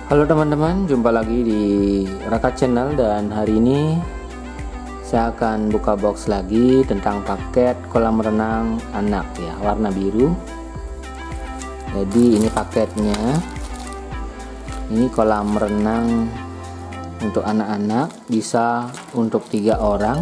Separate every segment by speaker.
Speaker 1: Halo teman-teman, jumpa lagi di Raka Channel dan hari ini saya akan buka box lagi tentang paket kolam renang anak ya, warna biru. Jadi ini paketnya. Ini kolam renang untuk anak-anak, bisa untuk 3 orang.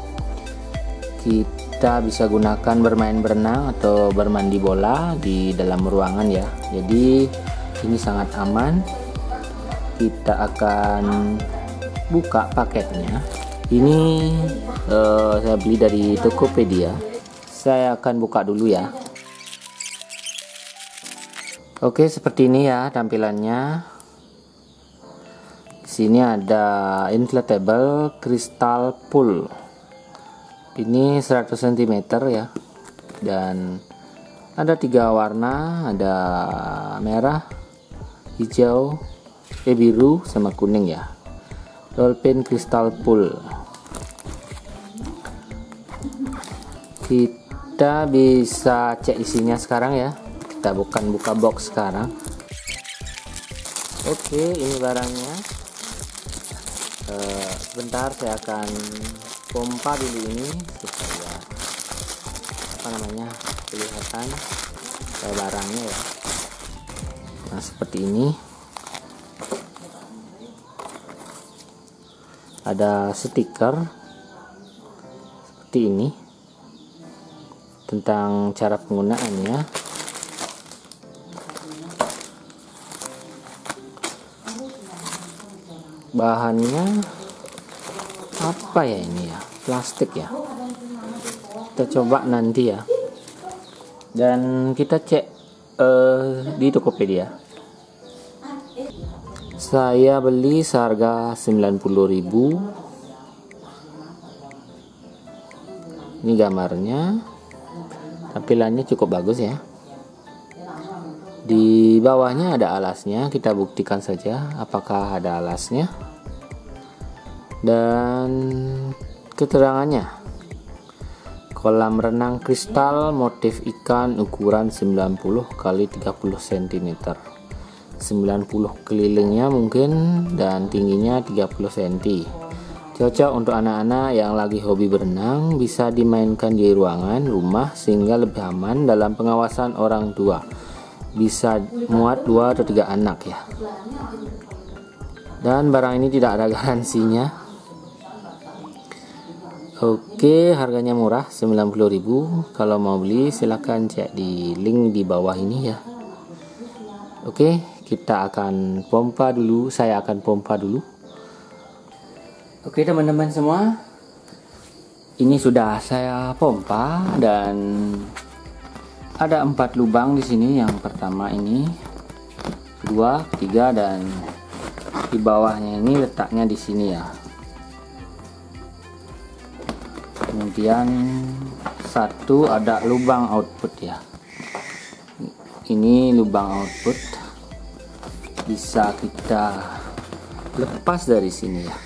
Speaker 1: Kita bisa gunakan bermain berenang atau bermandi bola di dalam ruangan ya. Jadi ini sangat aman. Kita akan buka paketnya. Ini saya beli dari Tokopedia. Saya akan buka dulu ya. Oke, seperti ini ya tampilannya. Di sini ada inflatable crystal pool. Ini 100 cm ya. Dan ada 3 warna, ada merah, hijau, biru sama kuning ya. Dolphin crystal pool. Kita bisa cek isinya sekarang ya. Kita bukan buka box sekarang. Oke, ini barangnya. Sebentar saya akan pompa dulu ini supaya kelihatan barangnya ya. Nah, seperti ini. Ada stiker seperti ini tentang cara penggunaannya. Bahannya apa ya ini ya? Plastik ya. Kita coba nanti ya. Dan kita cek di Tokopedia. Saya beli seharga 90.000. Ini gambarnya. Tampilannya cukup bagus ya. Di bawahnya ada alasnya. Kita buktikan saja apakah ada alasnya. Dan keterangannya. Kolam renang kristal motif ikan ukuran 90 x 30 cm. 90 kelilingnya mungkin dan tingginya 30 cm. Cocok untuk anak-anak yang lagi hobi berenang, bisa dimainkan di ruangan rumah sehingga lebih aman dalam pengawasan orang tua. Bisa muat 2 atau 3 anak ya. Dan barang ini tidak ada garansinya. Oke, harganya murah 90.000. Kalau mau beli silahkan cek di link di bawah ini ya. Oke, kita akan pompa dulu. Saya akan pompa dulu. Oke teman-teman semua, ini sudah saya pompa dan ada 4 lubang di sini. Yang pertama ini, 2, 3 dan di bawahnya ini letaknya di sini ya. Kemudian 1 ada lubang output ya. Ini lubang output, bisa kita lepas dari sini ya.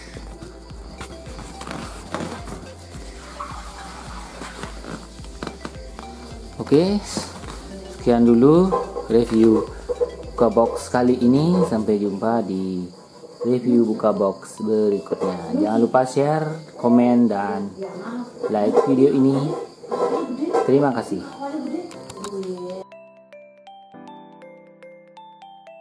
Speaker 1: Oke, sekian dulu review buka box kali ini. Sampai jumpa di review buka box berikutnya. Jangan lupa share, komen, dan like video ini. Terima kasih.